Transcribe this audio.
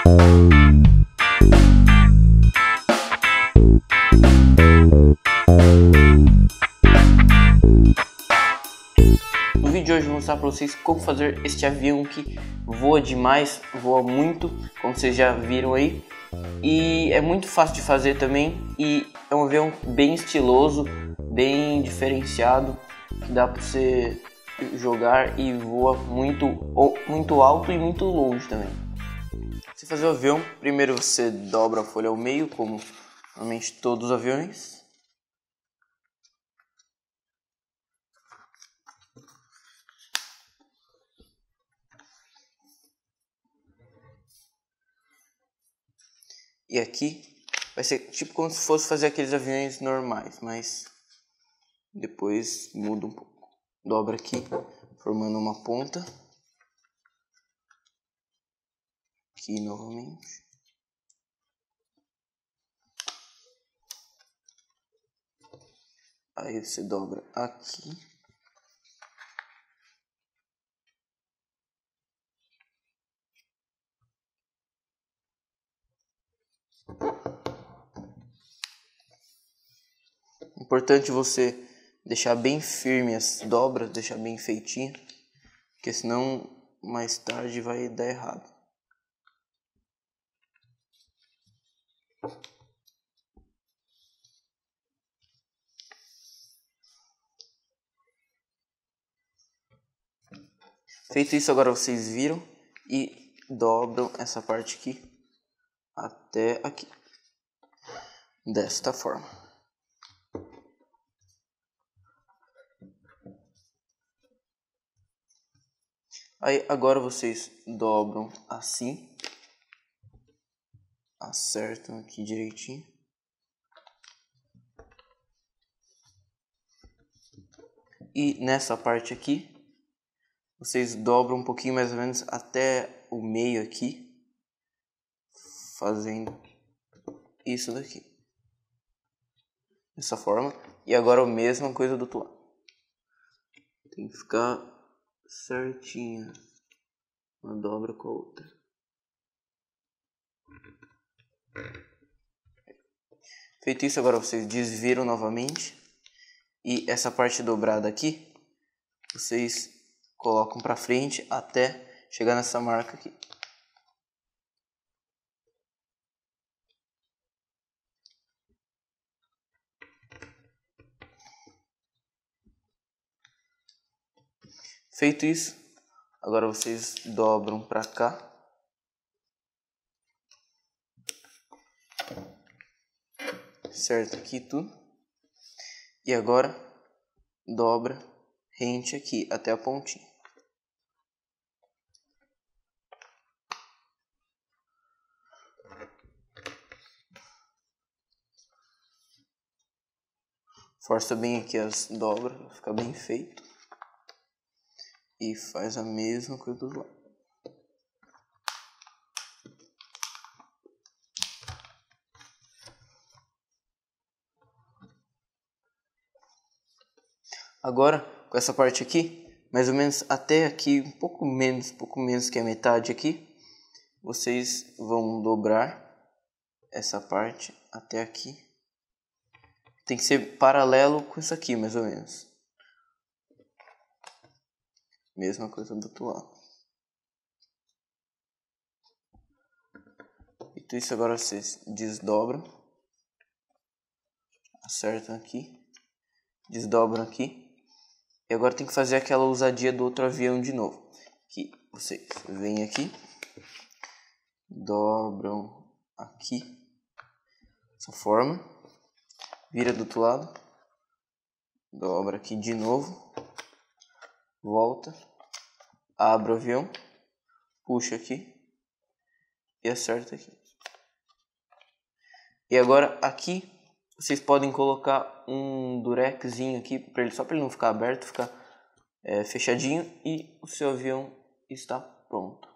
No vídeo de hoje eu vou mostrar para vocês como fazer este avião que voa demais, voa muito, como vocês já viram aí. E é muito fácil de fazer também, e é um avião bem estiloso, bem diferenciado, que dá para você jogar e voa muito alto e muito longe também. Para você fazer o avião, primeiro você dobra a folha ao meio, como normalmente todos os aviões. E aqui vai ser tipo como se fosse fazer aqueles aviões normais, mas depois muda um pouco. Dobra aqui, formando uma ponta. Aqui novamente. Aí você dobra aqui. Importante você deixar bem firme as dobras, deixar bem feitinho, porque senão mais tarde vai dar errado. Feito isso, agora vocês viram e dobram essa parte aqui até aqui, desta forma. Aí agora vocês dobram assim, acertam aqui direitinho. E nessa parte aqui, vocês dobram um pouquinho mais ou menos até o meio aqui, fazendo isso daqui. Dessa forma. E agora a mesma coisa do outro lado. Tem que ficar certinha uma dobra com a outra. Feito isso, agora vocês desviram novamente. E essa parte dobrada aqui, vocês colocam pra frente até chegar nessa marca aqui. Feito isso, agora vocês dobram pra cá. Certo aqui tudo. E agora dobra rente aqui até a pontinha. Força bem aqui as dobras, vai ficar bem feito. E faz a mesma coisa do lado. Agora, com essa parte aqui, mais ou menos até aqui, um pouco menos que a metade aqui, vocês vão dobrar essa parte até aqui. Tem que ser paralelo com isso aqui, mais ou menos. Mesma coisa do outro lado. Então isso agora vocês desdobram. Acertam aqui. Desdobram aqui. E agora tem que fazer aquela ousadia do outro avião de novo. Que vocês vêm aqui. Dobram aqui. Dessa forma. Vira do outro lado. Dobra aqui de novo. Volta. Abre o avião. Puxa aqui. E acerta aqui. E agora aqui vocês podem colocar um durexzinho aqui, só para ele não ficar aberto, ficar fechadinho, e o seu avião está pronto.